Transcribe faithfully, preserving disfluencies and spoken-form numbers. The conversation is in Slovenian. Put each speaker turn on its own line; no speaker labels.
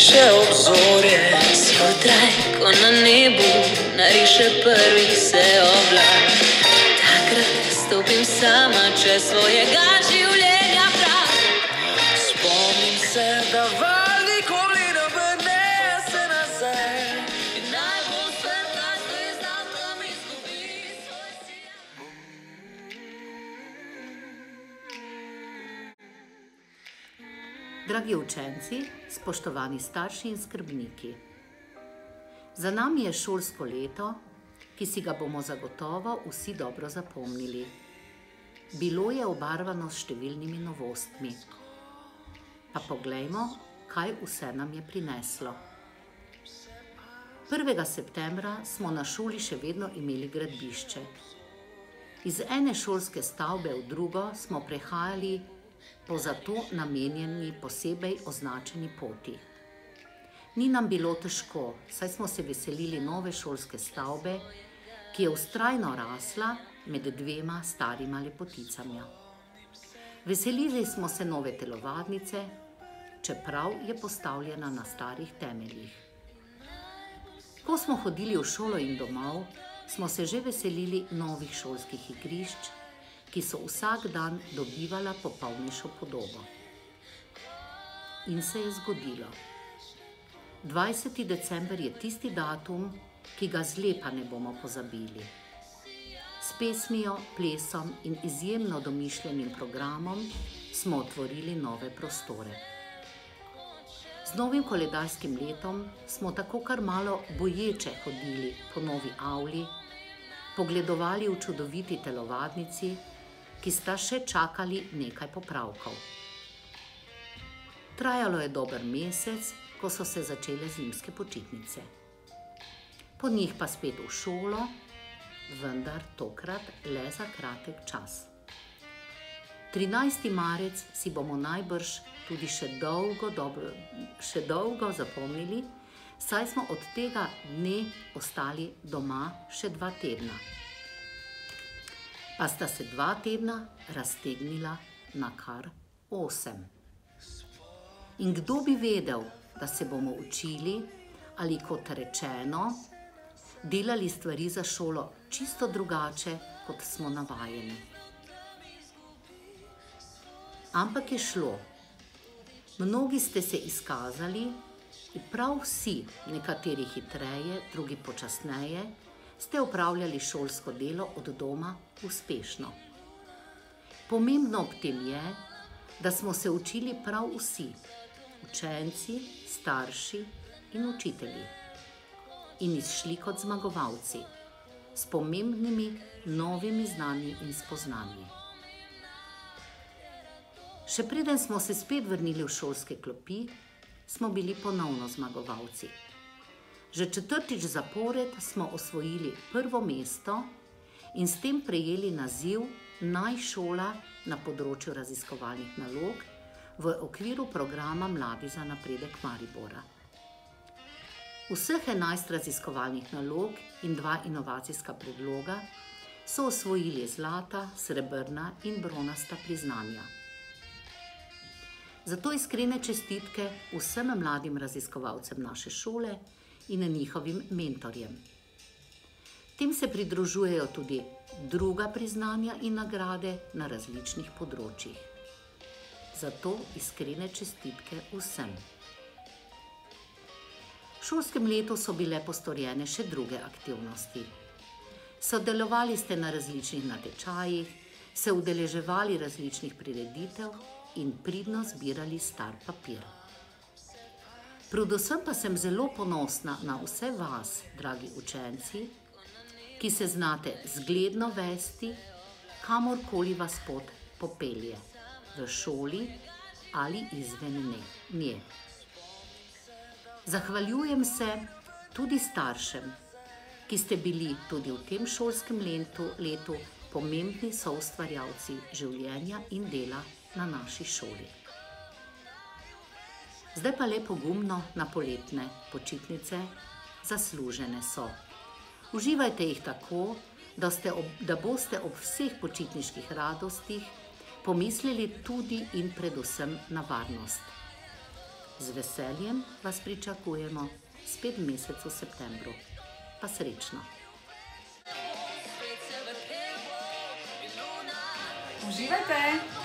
briše obzorje. Zjutraj, ko na nebu nariše prvi se oblak, takrat stopim sama čez svojega življenja prah. Spomnim se, da val nikoli ne prinese nazaj in najbolj svetla zvezda tam izgubi svoj sijaj.
Dragi učenci, spoštovani starši in skrbniki, za nami je šolsko leto, ki si ga bomo zagotovo vsi dobro zapomnili. Bilo je obarvano s številnimi novostmi. Pa poglejmo, kaj vse nam je prineslo. prvega septembra smo na šoli še vedno imeli gradbišče. Iz ene šolske stavbe v drugo smo prehajali po za to namenjeni posebej označeni poti. Ni nam bilo težko, saj smo se veselili nove šolske stavbe, ki je vztrajno rasla med dvema starima lepoticami. Veselili smo se nove telovadnice, čeprav je postavljena na starih temeljih. Ko smo hodili v šolo in domov, smo se že veselili novih šolskih igrišč, ki so vsak dan dobivala popolnejšo podobo. In se je zgodilo. dvajseti december je tisti datum, ki ga zlepa ne bomo pozabili. S pesmijo, plesom in izjemno domišljenim programom smo otvorili nove prostore. Z novim koledarskim letom smo tako kar malo boječe hodili po novi avli, pogledovali v čudoviti telovadnici, ki sta še čakali nekaj popravkov. Trajalo je dober mesec, ko so se začele zimske počitnice. Po njih pa spet v šolo, vendar tokrat le za kratek čas. trinajsti marec si bomo najbrž tudi še dolgo, dobro, še dolgo zapomnili, saj smo od tega dne ostali doma še dva tedna. Pa sta se dva tedna raztegnila na kar osem. In kdo bi vedel, da se bomo učili ali, kot rečeno, delali stvari za šolo čisto drugače, kot smo navajeni. Ampak je šlo. Mnogi ste se izkazali, in prav vsi, nekateri hitreje, drugi počasneje, ste opravljali šolsko delo od doma uspešno. Pomembno ob tem je, da smo se učili prav vsi, učenci, starši in učitelji, in izšli kot zmagovalci, s pomembnimi novimi znanji in spoznanji. Še preden smo se spet vrnili v šolske klopi, smo bili ponovno zmagovalci. Že četrtič zapored smo osvojili prvo mesto in s tem prejeli naziv najšola na področju raziskovalnih nalog v okviru programa Mladi za napredek Maribora. Vseh enajst raziskovalnih nalog in dva inovacijska predloga so osvojili zlata, srebrna in bronasta priznanja. Zato iskrene čestitke vsem mladim raziskovalcem naše šole in njihovim mentorjem. Tem se pridružujejo tudi druga priznanja in nagrade na različnih področjih. Zato iskrene čestitke vsem. V šolskem letu so bile postorjene še druge aktivnosti. Sodelovali ste na različnih natečajih, se udeleževali različnih prireditev in pridno zbirali star papir. Predvsem pa sem zelo ponosna na vse vas, dragi učenci, ki se znate zgledno vesti, kamorkoli vas pot popelje, v šoli ali izven nje. Zahvaljujem se tudi staršem, ki ste bili tudi v tem šolskem letu, letu pomembni soustvarjalci življenja in dela na naši šoli. Zdaj pa le pogumno na poletne počitnice, zaslužene so. Uživajte jih tako, da, ste ob, da boste ob vseh počitniških radostih pomislili tudi in predvsem na varnost. Z veseljem vas pričakujemo spet v mesecu septembru. Pa srečno!
Uživajte!